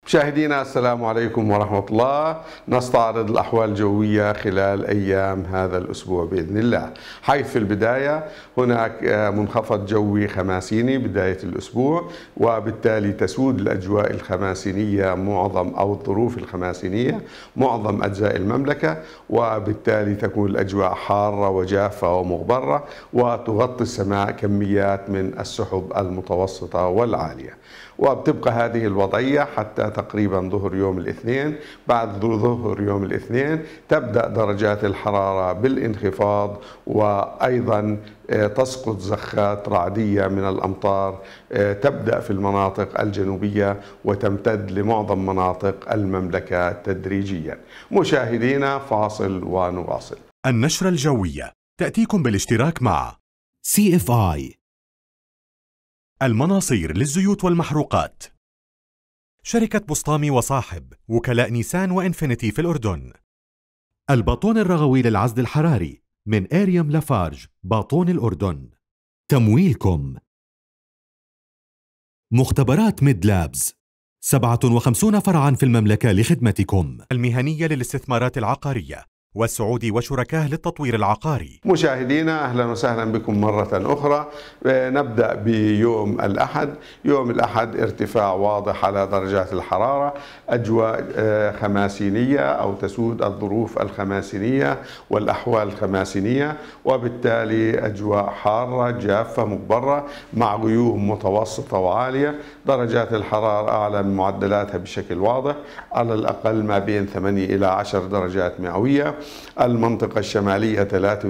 مشاهدينا السلام عليكم ورحمة الله. نستعرض الأحوال الجوية خلال أيام هذا الأسبوع بإذن الله، حيث في البداية هناك منخفض جوي خماسيني بداية الأسبوع، وبالتالي تسود الأجواء الخماسينية أو الظروف الخماسينية معظم أجزاء المملكة، وبالتالي تكون الأجواء حارة وجافة ومغبرة، وتغطي السماء كميات من السحب المتوسطة والعالية. وبتبقى هذه الوضعية حتى تقريبا ظهر يوم الاثنين. بعد ظهر يوم الاثنين تبدأ درجات الحرارة بالانخفاض، وأيضا تسقط زخات رعدية من الأمطار تبدأ في المناطق الجنوبية وتمتد لمعظم مناطق المملكة تدريجيا. مشاهدينا فاصل ونواصل. النشرة الجوية تأتيكم بالاشتراك مع CFI المناصير للزيوت والمحروقات، شركة بسطامي وصاحب، وكلاء نيسان وإنفينيتي في الأردن، الباطون الرغوي للعزل الحراري من أريم لافارج باطون الأردن، تمويلكم، مختبرات ميد لابز 57 فرعا في المملكة لخدمتكم، المهنية للاستثمارات العقارية والسعودي وشركاه للتطوير العقاري. مشاهدينا أهلا وسهلا بكم مرة أخرى. نبدأ بيوم الأحد. يوم الأحد ارتفاع واضح على درجات الحرارة، أجواء خماسينية أو تسود الظروف الخماسينية والأحوال الخماسينية، وبالتالي أجواء حارة جافة مغبرة مع غيوم متوسطة وعالية. درجات الحرارة أعلى من معدلاتها بشكل واضح، على الأقل ما بين 8 إلى 10 درجات مئوية. المنطقة الشمالية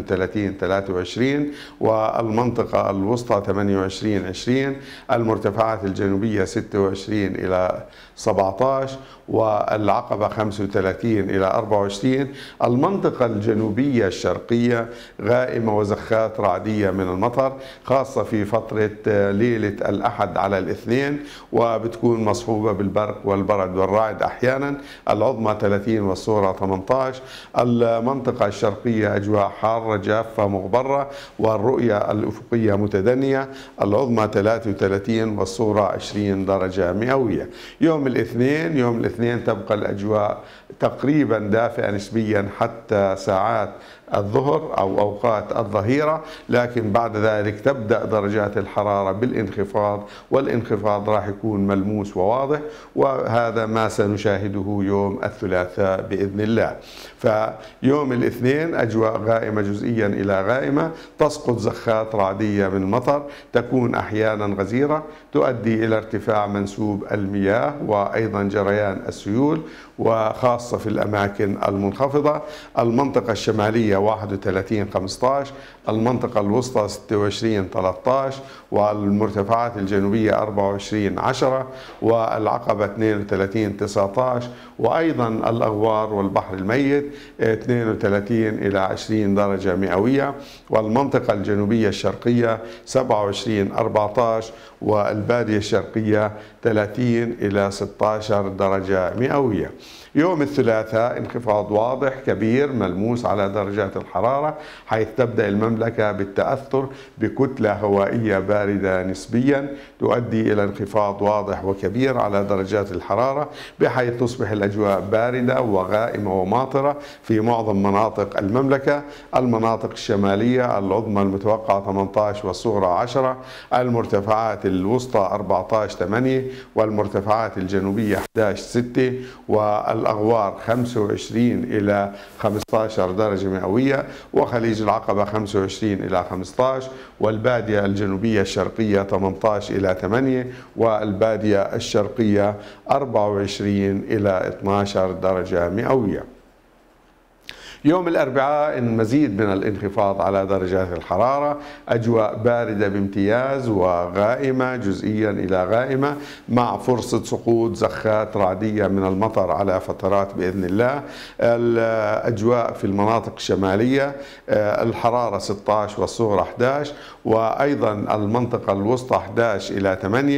33-23، والمنطقة الوسطى 28-20، المرتفعات الجنوبية 26 إلى 17، والعقبة 35 إلى 24. المنطقة الجنوبية الشرقية غائمة وزخات رعدية من المطر، خاصة في فترة ليلة الأحد على الاثنين، وبتكون مصحوبة بالبرق والبرد والرعد أحيانا. العظمى 30 والصغرى 18. المنطقة الشرقية أجواء حارة جافة مغبرة، والرؤية الأفقية متدنية. العظمى 33 والصغرى 20 درجة مئوية. يوم الاثنين تبقى الأجواء تقريبا دافئة نسبيا حتى ساعات الظهر أو أوقات الظهيرة، لكن بعد ذلك تبدأ درجات الحرارة بالانخفاض، والانخفاض راح يكون ملموس وواضح، وهذا ما سنشاهده يوم الثلاثاء بإذن الله. فيوم الاثنين أجواء غائمة جزئيا إلى غائمة، تسقط زخات رعدية من المطر، تكون أحيانا غزيرة، تؤدي إلى ارتفاع منسوب المياه وأيضا جريان السيول، وخاصة في الأماكن المنخفضة. المنطقة الشمالية 31-15، المنطقة الوسطى 26-13، والمرتفعات الجنوبية 24-10، والعقبة 32-19، وأيضا الأغوار والبحر الميت 32 إلى 20 درجة مئوية، والمنطقة الجنوبية الشرقية 27-14، والبادية الشرقية 30 إلى 16 درجة مئوية. يوم الثلاثاء انخفاض واضح كبير ملموس على درجات الحرارة، حيث تبدأ المملكة بالتأثر بكتلة هوائية باردة نسبيا تؤدي إلى انخفاض واضح وكبير على درجات الحرارة، بحيث تصبح الأجواء باردة وغائمة وماطرة في معظم مناطق المملكة. المناطق الشمالية العظمى المتوقعة 18 والصغرى 10، المرتفعات الوسطى 14-8، والمرتفعات الجنوبية 11-6، والأغوار 25 إلى 15 درجة مئوية، وخليج العقبة 25 إلى 15، والبادية الجنوبية الشرقية 18 إلى 8، والبادية الشرقية 24 إلى 12 درجة مئوية. يوم الأربعاء مزيد من الانخفاض على درجات الحرارة، أجواء باردة بامتياز وغائمة جزئيا إلى غائمة، مع فرصة سقوط زخات رعدية من المطر على فترات بإذن الله. الأجواء في المناطق الشمالية الحرارة 16 والصغرى 11، وأيضا المنطقة الوسطى 11 إلى 8،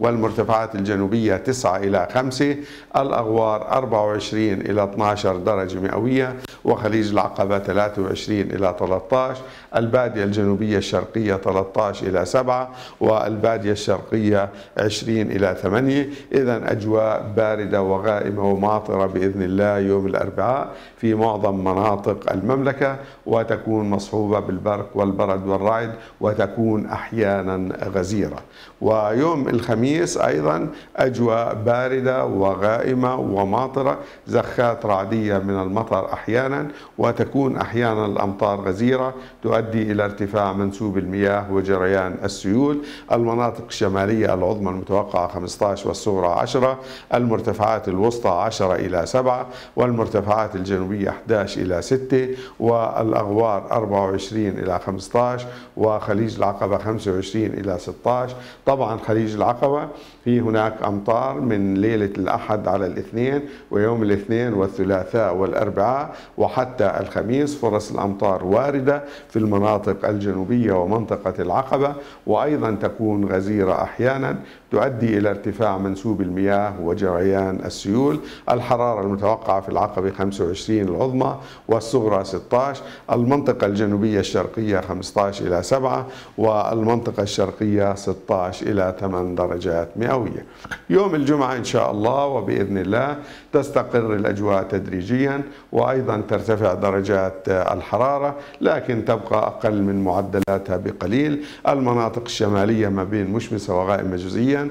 والمرتفعات الجنوبية 9 إلى 5، الأغوار 24 إلى 12 درجة مئوية، وخليج العقبة 23 إلى 13، البادية الجنوبية الشرقية 13 إلى 7، والبادية الشرقية 20 إلى 8. إذن أجواء باردة وغائمة وماطرة بإذن الله يوم الأربعاء في معظم مناطق المملكة، وتكون مصحوبة بالبرق والبرد والرعد، وتكون أحيانا غزيرة. ويوم الخميس أيضا أجواء باردة وغائمة وماطرة، زخات رعدية من المطر أحيانا، وتكون أحيانا الأمطار غزيرة تؤدي إلى ارتفاع منسوب المياه وجريان السيول. المناطق الشمالية العظمى المتوقعة 15 والصغرى 10، المرتفعات الوسطى 10 إلى 7، والمرتفعات الجنوبية 11 إلى 6، والأغوار 24 إلى 15، وخليج العقبة 25 إلى 16. طبعا خليج العقبة في هناك أمطار من ليلة الأحد على الاثنين، ويوم الاثنين والثلاثاء والأربعاء وحتى الخميس فرص الأمطار واردة في المناطق الجنوبية ومنطقة العقبة، وأيضا تكون غزيرة أحيانا تؤدي إلى ارتفاع منسوب المياه وجريان السيول. الحرارة المتوقعة في العقبة 25 العظمى والصغرى 16، المنطقة الجنوبية الشرقية 15 إلى 7، والمنطقة الشرقية 16 إلى 8 درجات مئوية. يوم الجمعة إن شاء الله وبإذن الله تستقر الأجواء تدريجيا، وأيضا ترتفع درجات الحرارة لكن تبقى أقل من معدلاتها بقليل. المناطق الشمالية ما بين مشمسة وغائمة جزئيا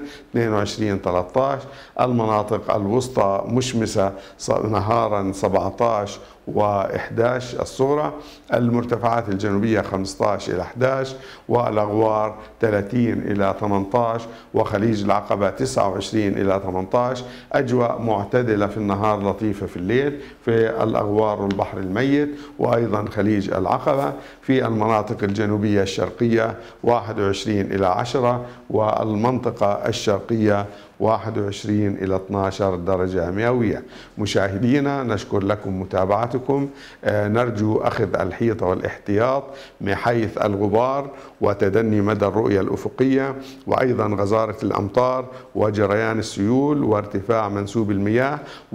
22-13، المناطق الوسطى مشمسة نهارا 17 و11 الصغرى، المرتفعات الجنوبية 15 إلى 11، والأغوار 30 إلى 18، وخليج العقبة 29 إلى 18. أجواء معتدلة في النهار لطيفة في الليل في الأغوار والبحر الميت، وأيضا خليج العقبة. في المناطق الجنوبية الشرقية 21 إلى 10، والمنطقة الشرقية 21 إلى 12 درجة مئوية. مشاهدينا نشكر لكم متابعتكم، نرجو أخذ الحيطة والاحتياط من حيث الغبار وتدني مدى الرؤية الأفقية، وأيضا غزارة الأمطار وجريان السيول وارتفاع منسوب المياه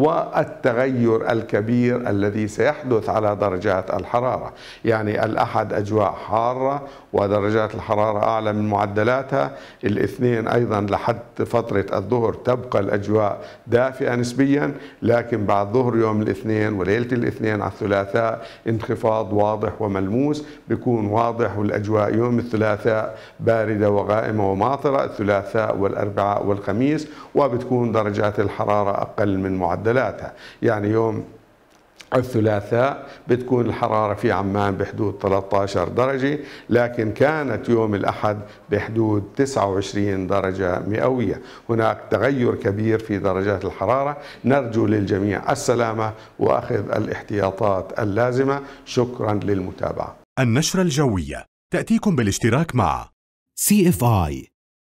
والتغير الكبير الذي سيحدث على درجات الحرارة. يعني الأحد أجواء حارة ودرجات الحرارة أعلى من معدلاتها، الاثنين أيضا لحد فترة الظهر تبقى الأجواء دافئة نسبيا، لكن بعد ظهر يوم الاثنين وليلة الاثنين على الثلاثاء انخفاض واضح وملموس بيكون واضح، والأجواء يوم الثلاثاء باردة وغائمة وماطرة، الثلاثاء والأربعاء والخميس، وبتكون درجات الحرارة أقل من معدلاتها. يعني يوم الثلاثاء بتكون الحرارة في عمان بحدود 13 درجة، لكن كانت يوم الأحد بحدود 29 درجة مئوية. هناك تغير كبير في درجات الحرارة، نرجو للجميع السلامة وأخذ الاحتياطات اللازمة. شكرا للمتابعة. النشرة الجوية تأتيكم بالاشتراك مع CFI،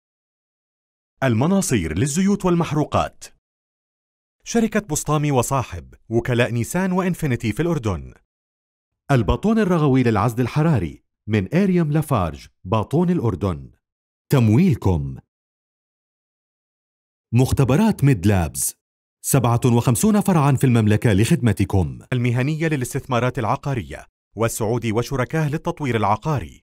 المناصير للزيوت والمحروقات، شركة بسطامي وصاحب، وكلاء نيسان وإنفينيتي في الأردن، الباطون الرغوي للعزل الحراري من آريوم لافارج باطون الأردن، تمويلكم مختبرات ميد لابز 57 فرعا في المملكة لخدمتكم، المهنية للاستثمارات العقارية والسعودي وشركاه للتطوير العقاري.